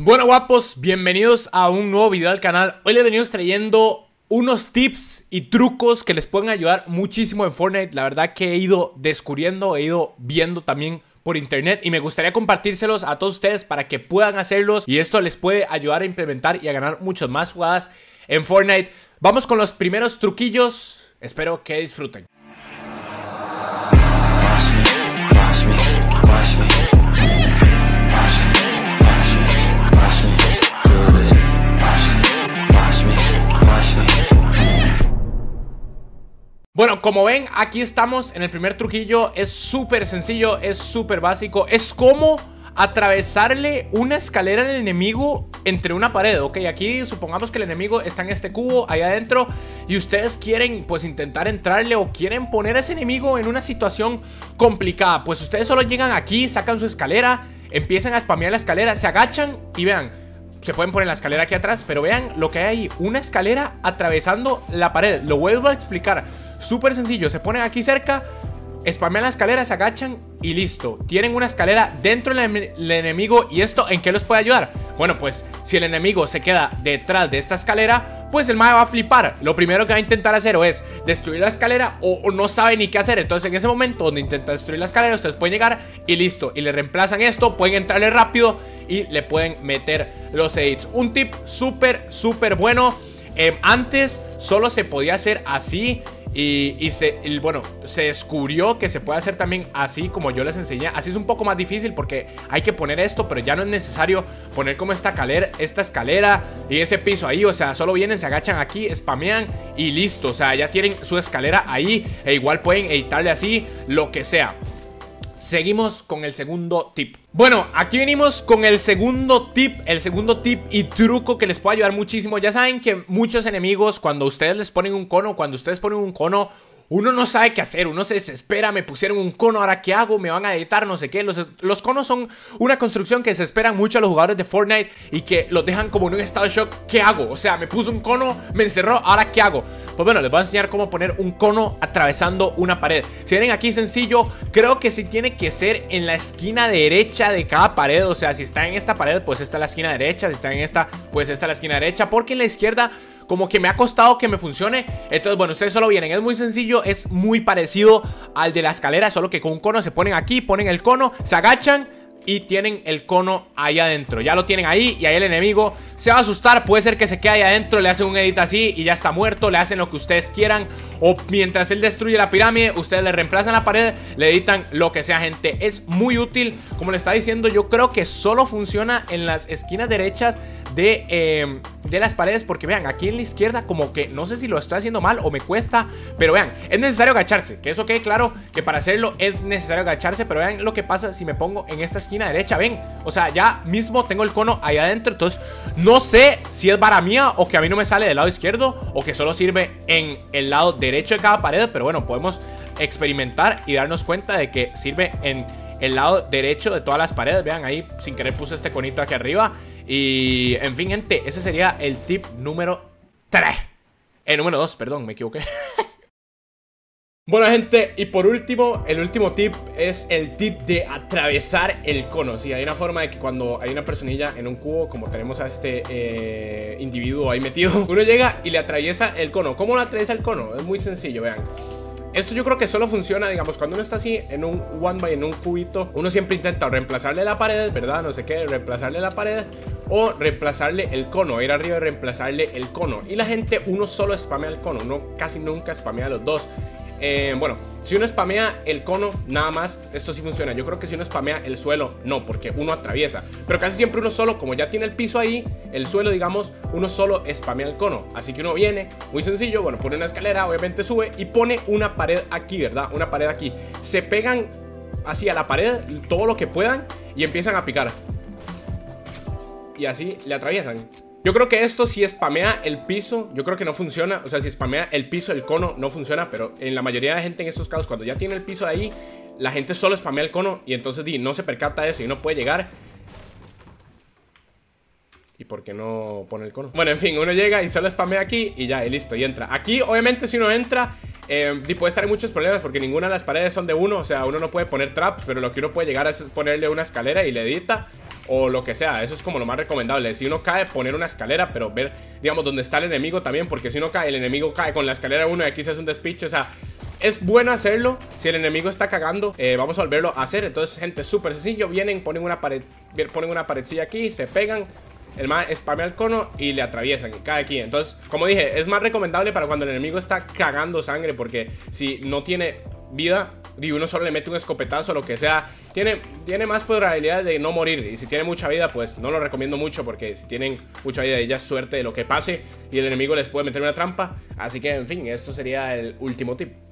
Bueno, guapos, bienvenidos a un nuevo video al canal. Hoy les venimos trayendo unos tips y trucos que les pueden ayudar muchísimo en Fortnite. La verdad que he ido descubriendo, he ido viendo también por internet y me gustaría compartírselos a todos ustedes para que puedan hacerlos, y esto les puede ayudar a implementar y a ganar muchas más jugadas en Fortnite. Vamos con los primeros truquillos, espero que disfruten. Bueno, como ven, aquí estamos en el primer truquillo. Es súper sencillo, es súper básico. Es como atravesarle una escalera al enemigo entre una pared, ok. Aquí supongamos que el enemigo está en este cubo ahí adentro y ustedes quieren pues intentar entrarle o quieren poner a ese enemigo en una situación complicada. Pues ustedes solo llegan aquí, sacan su escalera, empiezan a spamear la escalera, se agachan y vean, se pueden poner la escalera aquí atrás, pero vean lo que hay ahí, una escalera atravesando la pared. Lo vuelvo a explicar, súper sencillo, se ponen aquí cerca, spamean la escalera, se agachan y listo. Tienen una escalera dentro del enemigo. ¿Y esto en qué los puede ayudar? Bueno, pues si el enemigo se queda detrás de esta escalera, pues el mae va a flipar. Lo primero que va a intentar hacer o es destruir la escalera o no sabe ni qué hacer. Entonces en ese momento donde intenta destruir la escalera, ustedes pueden llegar y listo, y le reemplazan esto, pueden entrarle rápido y le pueden meter los edits. Un tip súper bueno. Antes solo se podía hacer así bueno, se descubrió que se puede hacer también así como yo les enseñé. Así es un poco más difícil porque hay que poner esto, pero ya no es necesario poner como esta escalera y ese piso ahí. O sea, solo vienen, se agachan aquí, spamean y listo. O sea, ya tienen su escalera ahí e igual pueden editarle así, lo que sea. Seguimos con el segundo tip. Bueno, aquí venimos con el segundo tip y truco que les puede ayudar muchísimo. Ya saben que muchos enemigos, cuando ustedes les ponen un cono, uno no sabe qué hacer, uno se desespera. Me pusieron un cono, ¿ahora qué hago? Me van a editar, no sé qué. Los conos son una construcción que desesperan mucho a los jugadores de Fortnite y que los dejan como en un estado de shock. ¿Qué hago? O sea, me puso un cono, me encerró, ¿ahora qué hago? Pues bueno, les voy a enseñar cómo poner un cono atravesando una pared. Si vienen aquí sencillo, creo que sí tiene que ser en la esquina derecha de cada pared. O sea, si está en esta pared, pues esta es la esquina derecha. Si está en esta, pues esta es la esquina derecha. Porque en la izquierda como que me ha costado que me funcione. Entonces, bueno, ustedes solo vienen, es muy sencillo, es muy parecido al de la escalera, solo que con un cono se ponen aquí, ponen el cono, se agachan y tienen el cono ahí adentro. Ya lo tienen ahí y ahí el enemigo se va a asustar. Puede ser que se quede ahí adentro, le hacen un edit así y ya está muerto. Le hacen lo que ustedes quieran. O mientras él destruye la pirámide, ustedes le reemplazan la pared, le editan lo que sea, gente. Es muy útil. Como les estaba diciendo, yo creo que solo funciona en las esquinas derechas de las paredes, porque vean, aquí en la izquierda como que no sé si lo estoy haciendo mal o me cuesta, pero vean, es necesario agacharse, que eso quede claro, que para hacerlo es necesario agacharse. Pero vean lo que pasa si me pongo en esta esquina derecha, ven, o sea, ya mismo tengo el cono ahí adentro. Entonces no sé si es vara mía o que a mí no me sale del lado izquierdo o que solo sirve en el lado derecho de cada pared, pero bueno, podemos experimentar y darnos cuenta de que sirve en el lado derecho de todas las paredes. Vean, ahí sin querer puse este conito aquí arriba. Y en fin, gente, ese sería el tip número 3. Número 2, perdón, me equivoqué. Bueno, gente, y por último, el último tip es el tip de atravesar el cono. Sí, hay una forma de que cuando hay una personilla en un cubo, como tenemos a este individuo ahí metido, uno llega y le atraviesa el cono. ¿Cómo lo atraviesa el cono? Es muy sencillo, vean. Esto yo creo que solo funciona, digamos, cuando uno está así en un one by, en un cubito. Uno siempre intenta reemplazarle la pared, ¿verdad? No sé qué, reemplazarle la pared o reemplazarle el cono, ir arriba y reemplazarle el cono. Y la gente, uno solo spamea el cono, uno casi nunca spamea los dos. Bueno, si uno spamea el cono nada más, esto sí funciona. Yo creo que si uno spamea el suelo, no, porque uno atraviesa. Pero casi siempre uno solo, como ya tiene el piso ahí, el suelo, digamos, uno solo spamea el cono. Así que uno viene, muy sencillo, bueno, pone una escalera, obviamente sube y pone una pared aquí, ¿verdad? Una pared aquí. Se pegan así a la pared todo lo que puedan y empiezan a picar. Y así le atraviesan. Yo creo que esto si spamea el piso, yo creo que no funciona. O sea, si spamea el piso, el cono, no funciona. Pero en la mayoría de gente en estos casos, cuando ya tiene el piso ahí, la gente solo spamea el cono y entonces no se percata de eso y no puede llegar. ¿Y por qué no pone el cono? Bueno, en fin, uno llega y solo spamea aquí y ya, y listo, y entra. Aquí, obviamente, si uno entra, Y puede estar en muchos problemas porque ninguna de las paredes son de uno. O sea, uno no puede poner traps, pero lo que uno puede llegar a es ponerle una escalera y le edita, o lo que sea. Eso es como lo más recomendable. Si uno cae, poner una escalera, pero ver, digamos, dónde está el enemigo también, porque si uno cae, el enemigo cae con la escalera uno y aquí se hace un despiche. O sea, es bueno hacerlo si el enemigo está cagando. Vamos a volverlo a hacer. Entonces, gente, súper sencillo. Vienen, ponen una paredcilla aquí, se pegan. El man spamea el cono y le atraviesan y cae aquí. Entonces, como dije, es más recomendable para cuando el enemigo está cagando sangre, porque si no tiene vida y uno solo le mete un escopetazo o lo que sea, tiene más probabilidad de no morir. Y si tiene mucha vida, pues no lo recomiendo mucho, porque si tienen mucha vida ya es suerte de lo que pase y el enemigo les puede meter una trampa. Así que, en fin, esto sería el último tip.